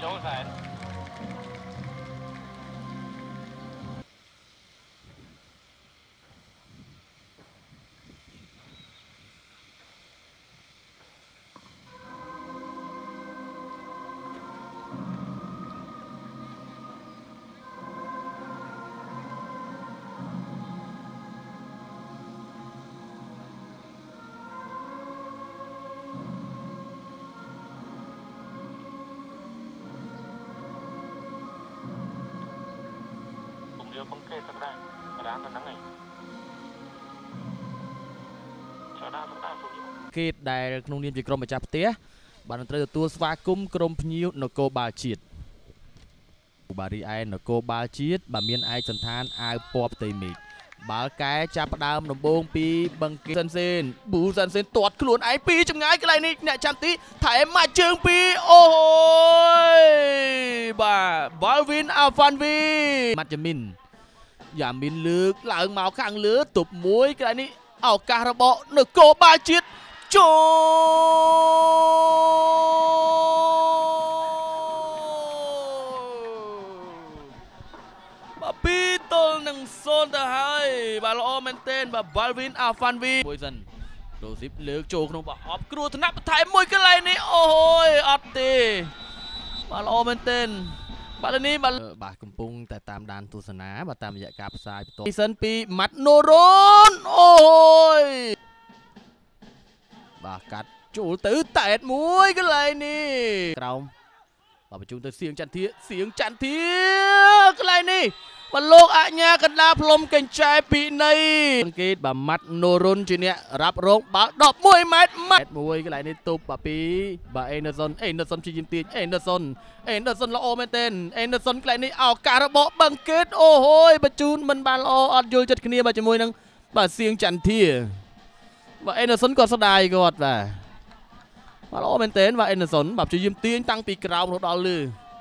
បង្កេតសម្រាប់រានទៅហ្នឹងឯងឆ្លាតសម្រាប់គេដែលក្នុងនាមជាក្រុមម្ចាស់ផ្ទះបានត្រូវទទួលស្វាគមន៍ក្រុមភ្ញៀវនគរបាលជាតិបាទរីឯនគរបាលជាតិបាទមានឯកសណ្ឋានអាវពណ៌ផ្ទៃមេឃបាល់កែចាប់ផ្ដើមដំបូងពីបង្កេតសិនសេនប៊ូសិនសេនទាត់ខ្លួនឯងពីចម្ងាយកន្លែងនេះអ្នកចាំទីថែមមកជើងពីអូយបាទបាល់វិនអាហ្វាន់វីម៉ាត់យ៉ាមីនយ៉ាមីនលើកឡើងមកខាងលើទប់មួយកន្លែងនេះឱកាសរបស់នគរបាលជាតិចូលបាទពីទល់នឹង0ទៅហើយបាទល្អមែនទែនបាទបាល់វិនអាហ្វាន់វីមួយសិនដូស៊ីបលើកចូលក្នុងប្រអប់គ្រោះថ្នាក់បន្ថែមមួយកន្លែងនេះអូយអត់ទេបាទល្អមែនទែនបាទនេះបាទកំពុងតែតាមដានទស្សនាបាទតាមរយៈការផ្សាយបន្តសិនពីម៉ាត់ណូរ៉ូនអូយបាទកាត់ចូលទៅតែតមួយកន្លែងនេះក្រោមបាទបញ្ជូនទៅសៀងចន្ទធាកន្លែងនេះបាទលោកអញ្ញាកណ្ដាលផ្លុំកញ្ចែពីនៃសង្កេតបាទម៉ាត់ណូរុនជាអ្នករ៉ាប់រងបាល់11ម៉ែត្រម៉ាត់មួយកន្លែងនេះទប់បាទពីបាទអេនដឺសុនជាយាមទាញអេនដឺសុនល្អមែនទែនអេនដឺសុនកន្លែងនេះឱកាសរបស់បង្កេតអូហូយបញ្ជូនមិនបានល្អអត់យល់ចិត្តគ្នាបាទជាមួយនឹងបាទសៀងចន្ទធាបាទអេនដឺសុនគាត់ស្ដាយគាត់បាទល្អមែនទែនបាទអេនដឺសុនបាទព្យាយាមទាញតាំងពីក្រោមរហូតដល់លើ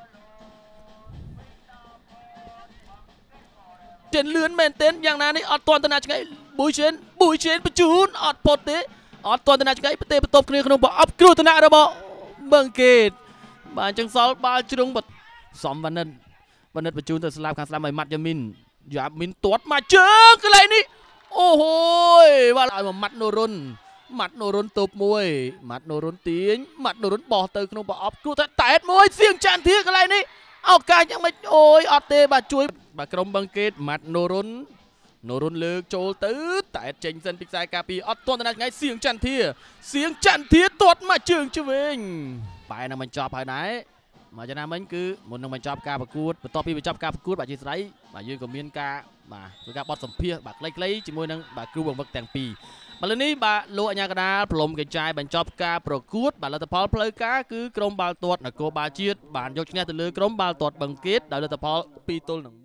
ចេនលឿនមែនទែនយ៉ាងណានេះអត់ទាន់តាណាឆ្កៃប៊ូយជេនបញ្ជូនអត់ផុតទេអត់ទាន់តាណាឆ្កៃប្រទេសបន្ទប់គ្នាក្នុងប្រអប់គ្រោះថ្នាក់របស់បង្កេតបាទអញ្ចឹងសល់បាល់ជ្រុងសំវណ្ណិតបញ្ជូនទៅស្លាប់ខាងស្ដាំឲ្យម៉ាត់យ៉ាមីនទាត់មកជើងកន្លែងនេះអូហូយបាទឲ្យមកម៉ាត់ណូរុនទប់មួយម៉ាត់ណូរុនទាញម៉ាត់ណូរុនបោះទៅក្នុងប្រអប់គ្រោះតែតមួយសៀងចាន់ធាកន្លែងនេះឱកាសយ៉ាងម៉េចអូយអត់ទេបាទជួយបាទក្រុមបង្កេតម៉ាត់ណូរុនលើកចូលទៅតែចេញសិនពីខ្សែការពារអត់ទាន់ដល់ថ្ងៃសៀងចន្ទធាទាត់មកជើងឆ្វេងបែរនឹងបញ្ចប់ហើយដែរមកចំណាមិញគឺមុននឹងបញ្ចប់ការប្រកួតបន្ទាប់ពីបញ្ចប់ការប្រកួតបាទជាស្រីបាទយើងក៏មានការបទសម្ភាសន៍បាទខ្លីៗជាមួយនឹងបាទគ្រូបង្វឹកទាំងពីរឥឡូវនេះបាទលោកអញ្ញាកណ្ដាលផ្លុំកញ្ចាយបញ្ចប់ការប្រកួតបាទលទ្ធផលផ្លូវការគឺក្រុមបាល់ទាត់នគរបាលជាតិបានយកឈ្នះទៅលើក្រុមបាល់ទាត់បង្កេតដោយលទ្ធផល2-1